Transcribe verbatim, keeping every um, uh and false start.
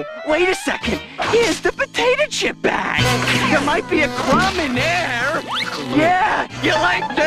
Oh, wait a second. Here's the potato chip bag. There might be a crumb in there. Yeah, you like